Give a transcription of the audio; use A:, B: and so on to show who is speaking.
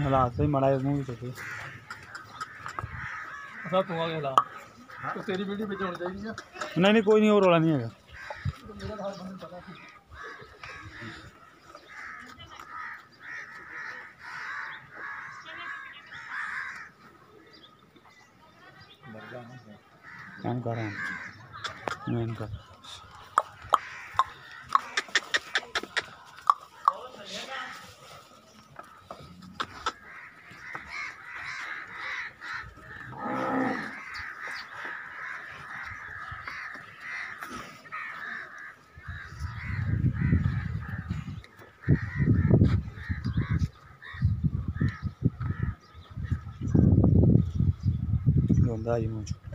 A: हालात से माड़ा मूवी तो
B: सब तू आ गया ला तो तेरी वीडियो पे होनी चाहिए क्या?
A: नहीं कोई नहीं, और रोला नहीं है।
B: मेरा हाल बंद पता थी।
A: काम कर रहा हूँ मैं इनका। गंदा ही मुझे